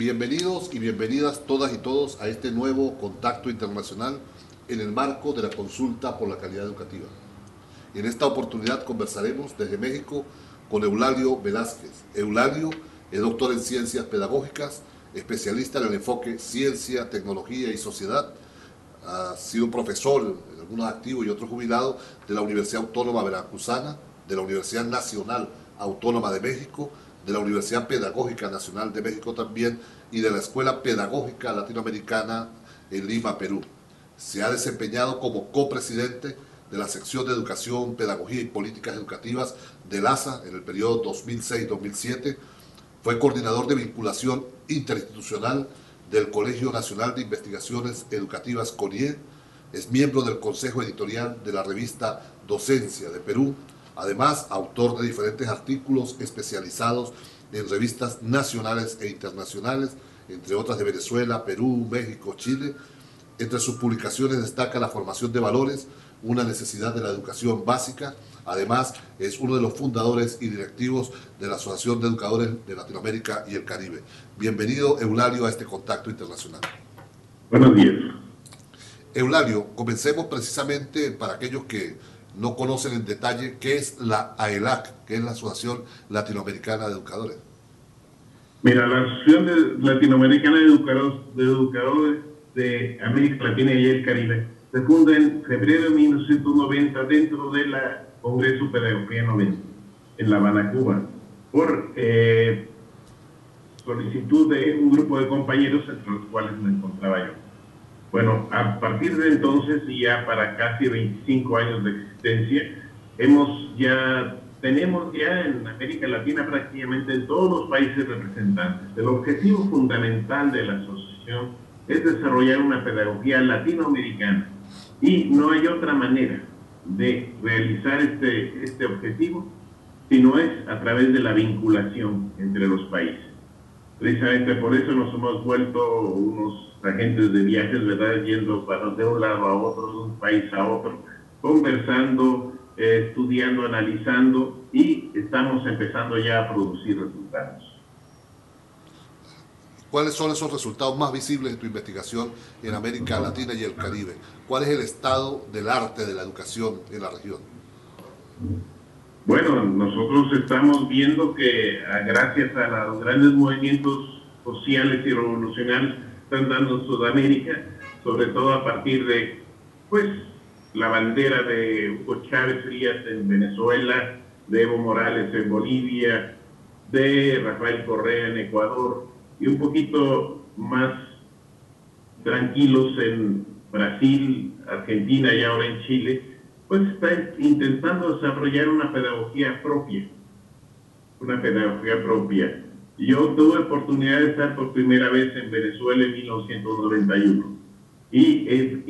Bienvenidos y bienvenidas todas y todos a este nuevo contacto internacional en el marco de la consulta por la calidad educativa. En esta oportunidad conversaremos desde México con Eulalio Velázquez. Eulalio es doctor en ciencias pedagógicas, especialista en el enfoque ciencia, tecnología y sociedad. Ha sido profesor, algunos activos y otros jubilados, de la Universidad Autónoma Veracruzana, de la Universidad Nacional Autónoma de México, de la Universidad Pedagógica Nacional de México también, y de la Escuela Pedagógica Latinoamericana en Lima, Perú. Se ha desempeñado como copresidente de la sección de Educación, Pedagogía y Políticas Educativas del ASA en el periodo 2006-2007. Fue coordinador de vinculación interinstitucional del Colegio Nacional de Investigaciones Educativas CONIE. Es miembro del Consejo Editorial de la revista Docencia de Perú. Además, autor de diferentes artículos especializados en revistas nacionales e internacionales, entre otras de Venezuela, Perú, México, Chile. Entre sus publicaciones destaca la formación de valores, una necesidad de la educación básica. Además, es uno de los fundadores y directivos de la Asociación de Educadores de Latinoamérica y el Caribe. Bienvenido, Eulalio, a este contacto internacional. Buenos días. Eulalio, comencemos precisamente para aquellos que no conocen en detalle qué es la AELAC, que es la Asociación Latinoamericana de Educadores. Mira, la Asociación Latinoamericana de Educadores de América Latina y el Caribe se funda en febrero de 1990 dentro del Congreso Pedagogía 90 en La Habana, Cuba, por solicitud de un grupo de compañeros entre los cuales me encontraba yo. Bueno, a partir de entonces, y ya para casi 25 años de existencia, tenemos ya en América Latina prácticamente en todos los países representantes. El objetivo fundamental de la asociación es desarrollar una pedagogía latinoamericana y no hay otra manera de realizar este objetivo sino es a través de la vinculación entre los países. Precisamente por eso nos hemos vuelto unos agentes de viajes, ¿verdad? Yendo de un lado a otro, de un país a otro, conversando, estudiando, analizando, y estamos empezando ya a producir resultados. ¿Cuáles son esos resultados más visibles de tu investigación en América Latina y el Caribe? ¿Cuál es el estado del arte de la educación en la región? Bueno, nosotros estamos viendo que gracias a los grandes movimientos sociales y revolucionarios que están dando en Sudamérica, sobre todo a partir de la bandera de Hugo Chávez Frías en Venezuela, de Evo Morales en Bolivia, de Rafael Correa en Ecuador, y un poquito más tranquilos en Brasil, Argentina y ahora en Chile, pues está intentando desarrollar una pedagogía propia. Yo tuve oportunidad de estar por primera vez en Venezuela en 1991 y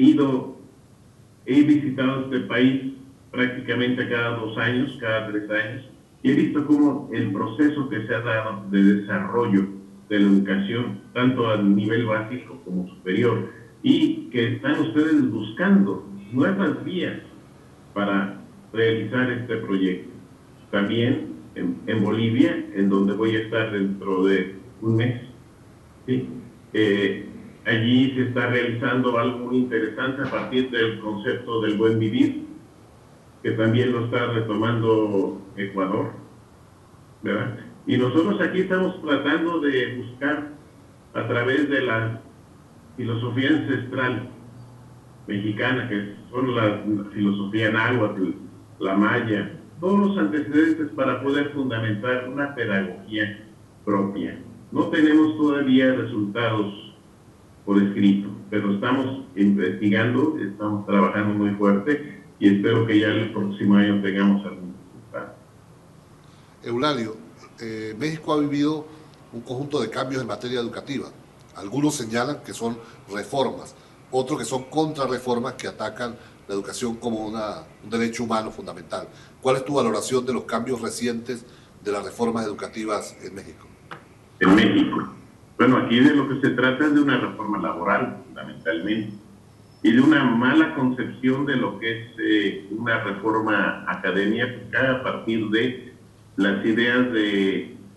he visitado este país prácticamente cada 2 años, cada 3 años, y he visto cómo el proceso que se ha dado de desarrollo de la educación, tanto a nivel básico como superior, y que están ustedes buscando nuevas vías para realizar este proyecto. También en Bolivia, en donde voy a estar dentro de un mes, ¿sí? Allí se está realizando algo muy interesante a partir del concepto del buen vivir, que también lo está retomando Ecuador, ¿verdad? Y nosotros aquí estamos tratando de buscar a través de la filosofía ancestral mexicana, que son la filosofía náhuatl, la maya, todos los antecedentes para poder fundamentar una pedagogía propia. No tenemos todavía resultados por escrito, pero estamos investigando, estamos trabajando muy fuerte y espero que ya el próximo año tengamos algún resultado. Eulalio, México ha vivido un conjunto de cambios en materia educativa. Algunos señalan que son reformas, otros que son contrarreformas que atacan la educación como un derecho humano fundamental. ¿Cuál es tu valoración de los cambios recientes de las reformas educativas en México? En México. Bueno, aquí de lo que se trata es de una reforma laboral, fundamentalmente, y de una mala concepción de lo que es una reforma académica a partir de las ideas de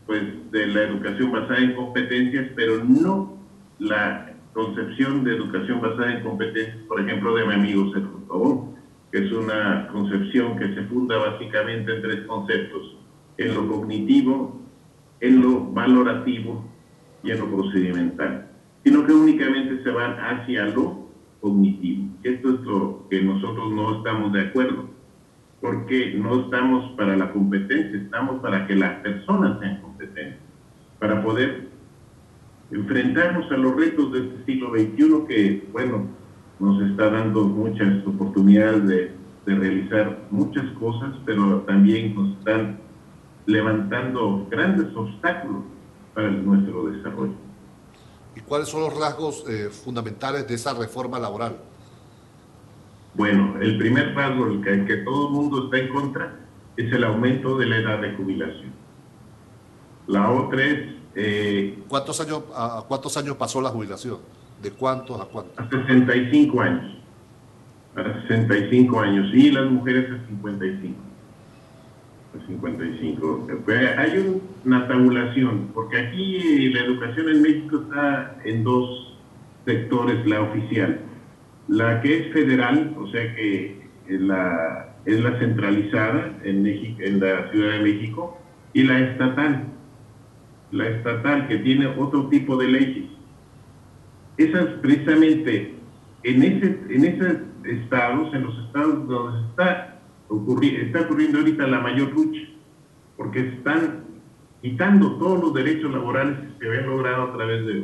pues, de la educación basada en competencias, pero no la concepción de educación basada en competencias, por ejemplo, de mi amigo Sergio Tobón, que es una concepción que se funda básicamente en tres conceptos: en lo cognitivo, en lo valorativo y en lo procedimental, sino que únicamente se van hacia lo cognitivo. Esto es lo que nosotros no estamos de acuerdo, porque no estamos para la competencia, estamos para que las personas sean competentes, para poder enfrentarnos a los retos de este siglo XXI que, bueno, nos está dando muchas oportunidades de realizar muchas cosas, pero también nos están levantando grandes obstáculos para nuestro desarrollo. ¿Y cuáles son los rasgos fundamentales de esa reforma laboral? Bueno, el primer rasgo, el que todo el mundo está en contra, es el aumento de la edad de jubilación. La otra es... ¿A cuántos años pasó la jubilación? ¿De cuántos a cuántos? A 65 años. A 65 años. Y las mujeres a 55. A 55. Hay una tabulación, porque aquí la educación en México está en dos sectores, la oficial. La que es federal, o sea que es la centralizada en México, en la Ciudad de México, y la estatal. La estatal, que tiene otro tipo de leyes. Esas precisamente, en esos estados, en los estados donde está ocurriendo ahorita la mayor lucha, porque están quitando todos los derechos laborales que se habían logrado a través de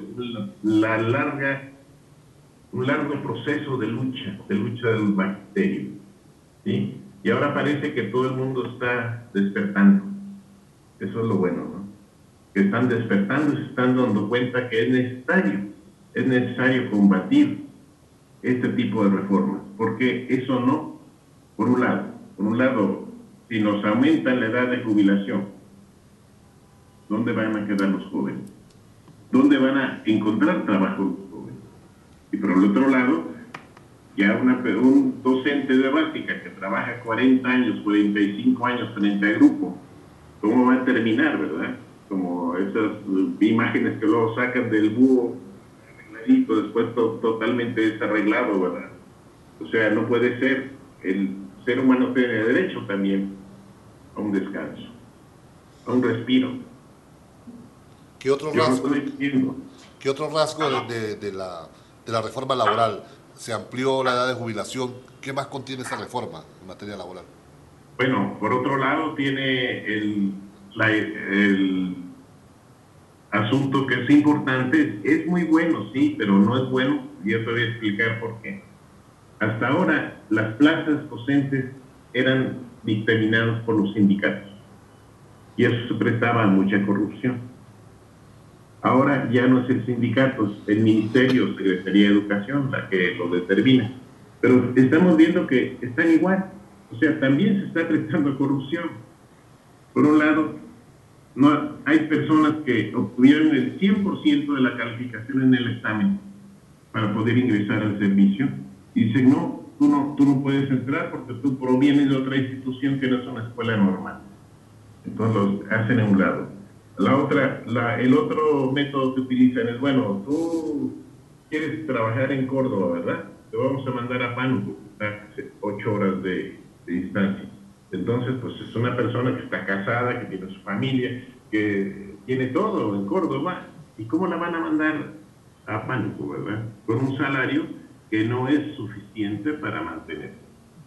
un largo proceso de lucha del magisterio, ¿sí? Y ahora parece que todo el mundo está despertando. Eso es lo bueno, ¿no? Que están despertando y se están dando cuenta que es necesario combatir este tipo de reformas, porque eso no, por un lado, si nos aumentan la edad de jubilación, ¿dónde van a quedar los jóvenes? ¿Dónde van a encontrar trabajo los jóvenes? Y por el otro lado, ya un docente de básica que trabaja 40 años, 45 años frente a grupo, ¿cómo va a terminar, verdad? Como esas imágenes que luego sacan del búho arregladito, después totalmente desarreglado, ¿verdad? O sea, no puede ser. El ser humano tiene derecho también a un descanso, a un respiro. ¿Qué otro rasgo de la reforma laboral? Se amplió la edad de jubilación. ¿Qué más contiene esa reforma en materia laboral? Bueno, por otro lado tiene el asunto que es importante, es muy bueno, sí, pero no es bueno, y yo te voy a explicar por qué. Hasta ahora, las plazas docentes eran dictaminadas por los sindicatos, y eso se prestaba a mucha corrupción. Ahora ya no es el sindicato, es el Ministerio, Secretaría de Educación, la que lo determina. Pero estamos viendo que están igual, o sea, también se está prestando corrupción. Por un lado, no hay personas que obtuvieron el 100% de la calificación en el examen para poder ingresar al servicio y dicen, no, tú no puedes entrar porque tú provienes de otra institución que no es una escuela normal. Entonces los hacen a un lado. El otro método que utilizan es, bueno, tú quieres trabajar en Córdoba, ¿verdad? Te vamos a mandar a Pánuco, que está 8 horas de distancia. Entonces, pues es una persona que está casada, que tiene su familia, que tiene todo en Córdoba. ¿Y cómo la van a mandar a Pánuco, verdad? Con un salario que no es suficiente para mantenerse.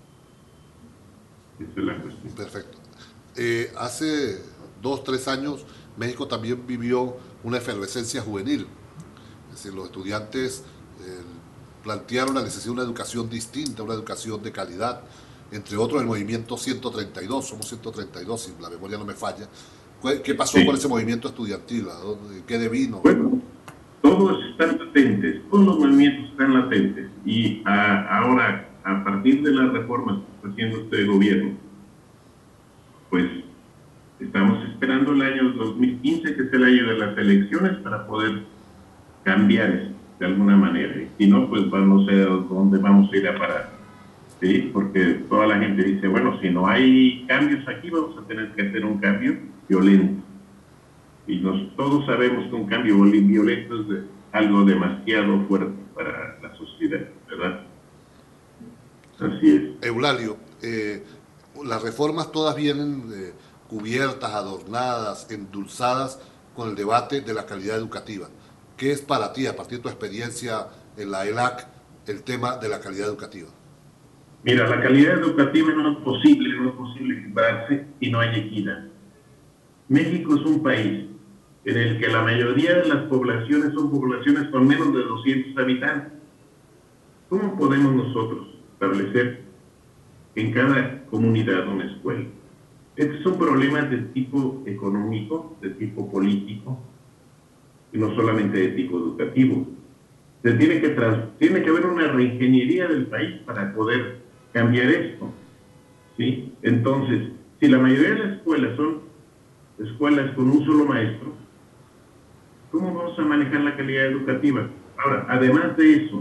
Esa es la cuestión. Perfecto. Hace 2, 3 años, México también vivió una efervescencia juvenil. Es decir, los estudiantes plantearon la necesidad de una educación distinta, una educación de calidad, entre otros el movimiento 132, somos 132, si la memoria no me falla. ¿Qué pasó con ese movimiento estudiantil? ¿Qué devino? Bueno, todos están latentes, todos los movimientos están latentes. Y ahora, a partir de las reformas que está haciendo este gobierno, pues estamos esperando el año 2015, que es el año de las elecciones, para poder cambiar eso de alguna manera. Y si no, pues no sé dónde vamos a ir a parar. ¿Sí? Porque toda la gente dice, bueno, si no hay cambios aquí, vamos a tener que hacer un cambio violento. Y todos sabemos que un cambio violento es algo demasiado fuerte para la sociedad, ¿verdad? Así es. Eulalio, las reformas todas vienen cubiertas, adornadas, endulzadas con el debate de la calidad educativa. ¿Qué es para ti, a partir de tu experiencia en la ELAC, el tema de la calidad educativa? Mira, la calidad educativa no es posible equipararse si no hay equidad. México es un país en el que la mayoría de las poblaciones son poblaciones con menos de 200 habitantes. ¿Cómo podemos nosotros establecer en cada comunidad una escuela? Estos son problemas de tipo económico, de tipo político, y no solamente de tipo educativo. Tiene que haber una reingeniería del país para poder cambiar esto, ¿sí? Entonces, si la mayoría de las escuelas son escuelas con un solo maestro, ¿cómo vamos a manejar la calidad educativa? Ahora, además de eso,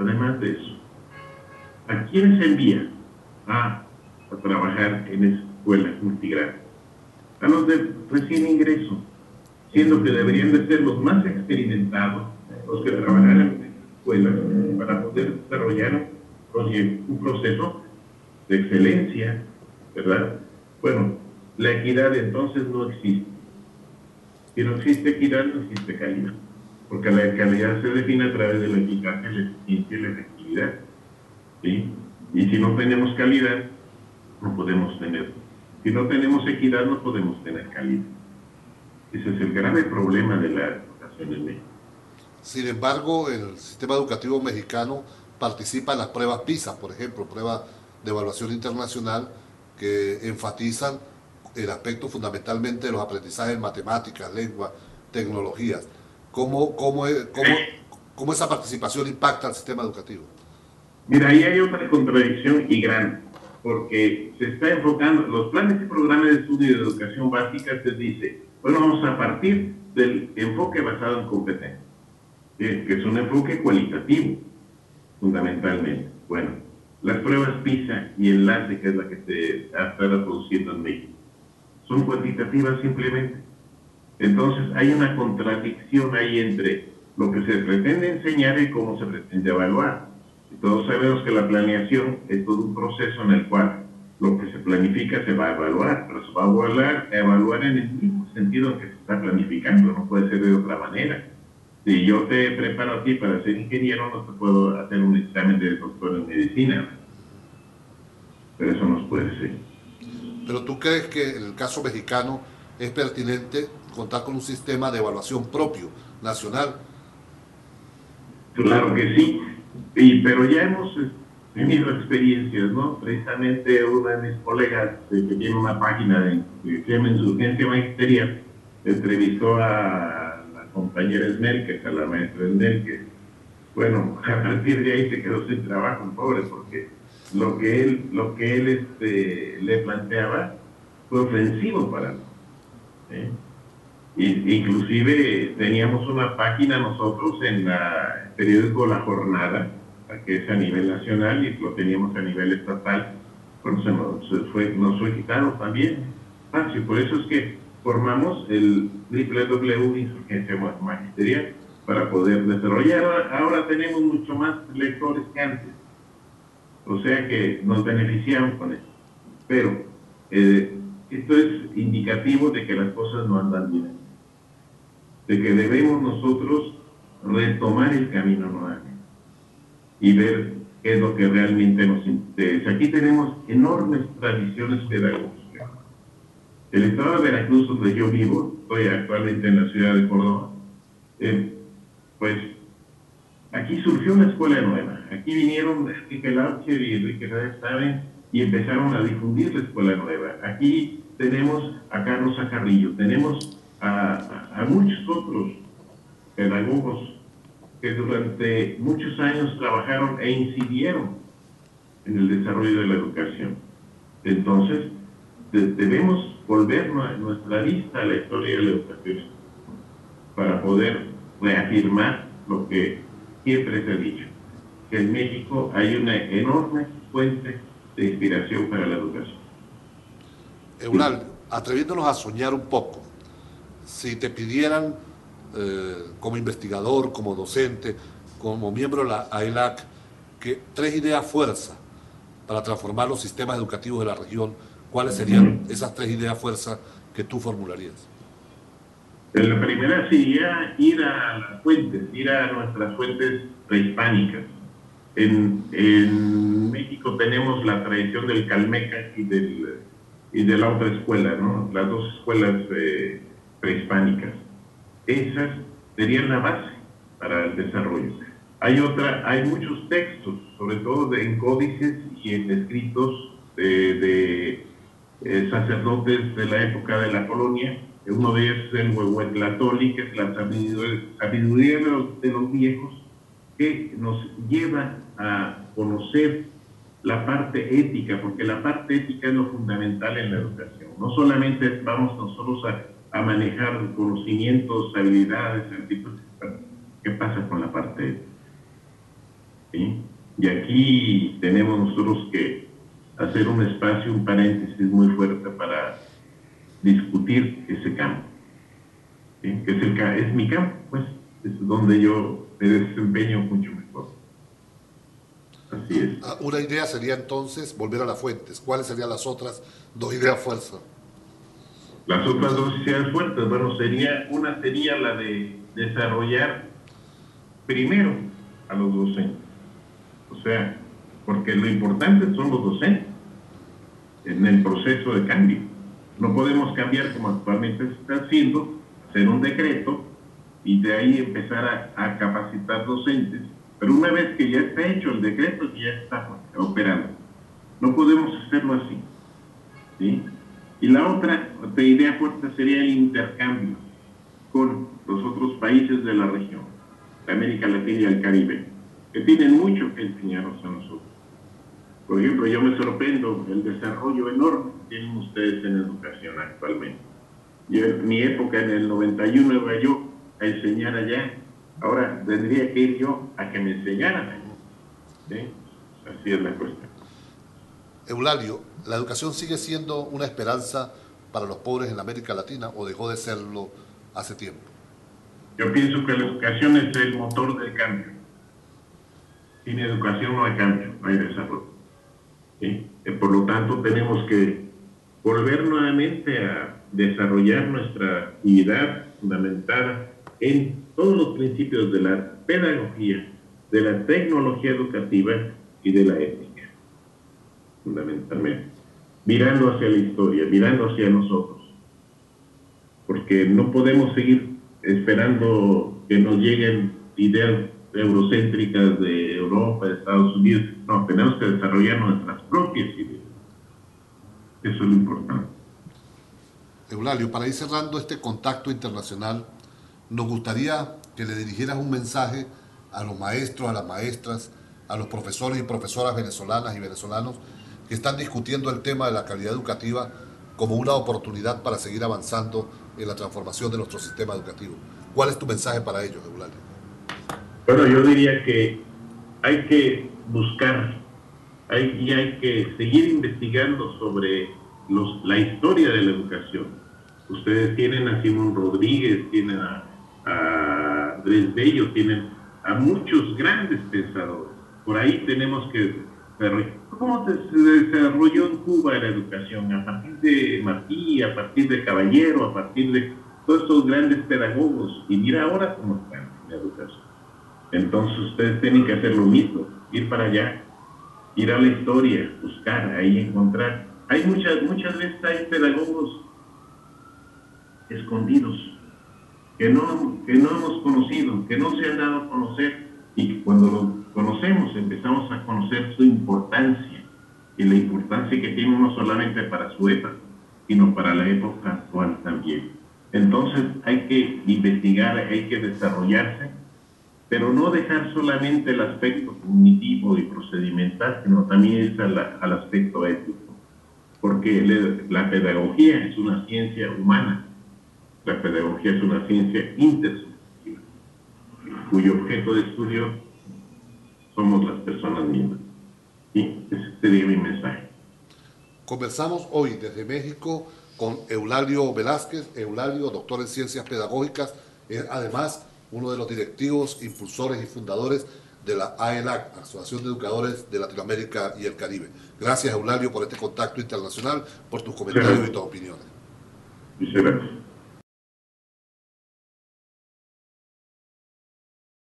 ¿a quién se envía a trabajar en escuelas multigrados? A los de recién ingreso, siendo que deberían de ser los más experimentados, los que trabajaran en escuelas para poder desarrollar un proceso de excelencia, ¿verdad? Bueno, la equidad entonces no existe. Si no existe equidad, no existe calidad, porque la calidad se define a través de la eficacia, la eficiencia y la efectividad, ¿sí? Y si no tenemos calidad, no podemos tener. Si no tenemos equidad, no podemos tener calidad. Ese es el grave problema de la educación en México. Sin embargo, el sistema educativo mexicano participa en las pruebas PISA, por ejemplo, pruebas de evaluación internacional que enfatizan el aspecto fundamentalmente de los aprendizajes en matemáticas, lengua, tecnologías. ¿Cómo esa participación impacta al sistema educativo? Mira, ahí hay otra contradicción y grande, porque se está enfocando, los planes y programas de estudio de educación básica se dice, bueno, vamos a partir del enfoque basado en competencia, que es un enfoque cualitativo, fundamentalmente. Bueno, las pruebas PISA y enlace, que es la que se está reproduciendo en México, son cuantitativas simplemente. Entonces hay una contradicción ahí entre lo que se pretende enseñar y cómo se pretende evaluar. Y todos sabemos que la planeación es todo un proceso en el cual lo que se planifica se va a evaluar, pero se va a evaluar en el mismo sentido en que se está planificando, no puede ser de otra manera. Si yo te preparo a ti para ser ingeniero, no te puedo hacer un examen de doctor en medicina, pero eso no puede ser. ¿Pero tú crees que en el caso mexicano es pertinente contar con un sistema de evaluación propio, nacional? Claro que sí, pero ya hemos tenido experiencias, ¿no? Precisamente una de mis colegas que tiene una página que se llama Insurgencia Magisterial, entrevistó a la compañera Esmerque, a la maestra Esmerque. Bueno, a partir de ahí se quedó sin trabajo, pobre, porque lo que él le planteaba fue ofensivo para nosotros, ¿sí? Inclusive teníamos una página nosotros en el periódico La Jornada, que es a nivel nacional, y lo teníamos a nivel estatal. Bueno, nos fue quitado también. Sí, por eso es que formamos el www.insurgencia magisterial para poder desarrollar. Ahora tenemos mucho más lectores que antes, o sea que nos beneficiamos con eso. Pero esto es indicativo de que las cosas no andan bien, de que debemos nosotros retomar el camino nuevamente y ver qué es lo que realmente nos interesa. Aquí tenemos enormes tradiciones pedagógicas. El estado de Veracruz, donde yo vivo, estoy actualmente en la ciudad de Córdoba, pues aquí surgió una escuela nueva. Aquí vinieron Enrique Laucher y Enrique Reyes y empezaron a difundir la escuela nueva. Aquí tenemos a Carlos Acarrillo, tenemos a muchos otros pedagogos que durante muchos años trabajaron e incidieron en el desarrollo de la educación. Entonces, debemos volver nuestra vista a la historia de la educación para poder reafirmar lo que siempre se ha dicho, que en México hay una enorme fuente de inspiración para la educación. Eulalio, atreviéndonos a soñar un poco, si te pidieran como investigador, como docente, como miembro de la AELAC, que 3 ideas fuerza para transformar los sistemas educativos de la región, ¿cuáles serían esas 3 ideas fuerza que tú formularías? La primera sería ir a las fuentes, ir a nuestras fuentes prehispánicas. En México tenemos la tradición del Calmeca y de la otra escuela, ¿no? Las dos escuelas prehispánicas. Esas serían la base para el desarrollo. Hay muchos textos, sobre todo en códices y en escritos de sacerdotes de la época de la colonia. Uno de ellos es el Huehuetlatoli, que es la sabiduría de los viejos, que nos lleva a conocer la parte ética, porque la parte ética es lo fundamental en la educación. No solamente vamos nosotros a manejar conocimientos, habilidades, actitudes. ¿Qué pasa con la parte ética? ¿Sí? Y aquí tenemos nosotros que hacer un espacio, un paréntesis muy fuerte para discutir ese campo, ¿sí? Que es mi campo, pues, es donde yo me desempeño mucho mejor. Así es. Una idea sería entonces volver a las fuentes. ¿Cuáles serían las otras 2 ideas fuerza? Las otras 2 ideas fuertes, bueno, una sería la de desarrollar primero a los docentes. O sea, porque lo importante son los docentes en el proceso de cambio. No podemos cambiar como actualmente se está haciendo, hacer un decreto y de ahí empezar a capacitar docentes, pero una vez que ya está hecho el decreto, ya está operando. No podemos hacerlo así, ¿sí? Y la otra idea fuerte sería el intercambio con los otros países de la región, de América Latina y el Caribe, que tienen mucho que enseñarnos a nosotros. Por ejemplo, yo me sorprendo del desarrollo enorme que tienen ustedes en educación actualmente. Yo en mi época, en el 91, iba yo a enseñar allá. Ahora tendría que ir yo a que me enseñaran allá. ¿Sí? Así es la cuestión. Eulalio, ¿la educación sigue siendo una esperanza para los pobres en América Latina o dejó de serlo hace tiempo? Yo pienso que la educación es el motor del cambio. Sin educación no hay cambio, no hay desarrollo. ¿Sí? Por lo tanto, tenemos que volver nuevamente a desarrollar nuestra actividad fundamentada en todos los principios de la pedagogía, de la tecnología educativa y de la ética, fundamentalmente. Mirando hacia la historia, mirando hacia nosotros. Porque no podemos seguir esperando que nos lleguen ideas eurocéntricas de Europa, de Estados Unidos. No, tenemos que desarrollar nuestras propias ideas. Eso es lo importante. Eulalio, para ir cerrando este contacto internacional, nos gustaría que le dirigieras un mensaje a los maestros, a las maestras, a los profesores y profesoras venezolanas y venezolanos que están discutiendo el tema de la calidad educativa como una oportunidad para seguir avanzando en la transformación de nuestro sistema educativo. ¿Cuál es tu mensaje para ellos, Eulalio? Bueno, yo diría que hay que buscar y hay que seguir investigando sobre la historia de la educación. Ustedes tienen a Simón Rodríguez, tienen a Andrés Bello, tienen a muchos grandes pensadores. Por ahí tenemos que ver cómo se desarrolló en Cuba la educación, a partir de Martí, a partir de Caballero, a partir de todos estos grandes pedagogos. Y mira ahora cómo está la educación. Entonces ustedes tienen que hacer lo mismo, ir para allá, ir a la historia, buscar, ahí encontrar. Hay muchas veces hay pedagogos escondidos que no hemos conocido, que no se han dado a conocer, y cuando los conocemos empezamos a conocer su importancia, y la importancia que tiene no solamente para su época, sino para la época actual también. Entonces hay que investigar, hay que desarrollarse, pero no dejar solamente el aspecto cognitivo y procedimental, sino también al aspecto ético. Porque la pedagogía es una ciencia humana, la pedagogía es una ciencia intersubjetiva, cuyo objeto de estudio somos las personas mismas. Y ese sería mi mensaje. Conversamos hoy desde México con Eulalio Velázquez. Eulalio, doctor en Ciencias Pedagógicas, es además uno de los directivos, impulsores y fundadores de la AELAC, Asociación de Educadores de Latinoamérica y el Caribe. Gracias, Eulalio, por este contacto internacional, por tus comentarios y tus opiniones. Muchas gracias.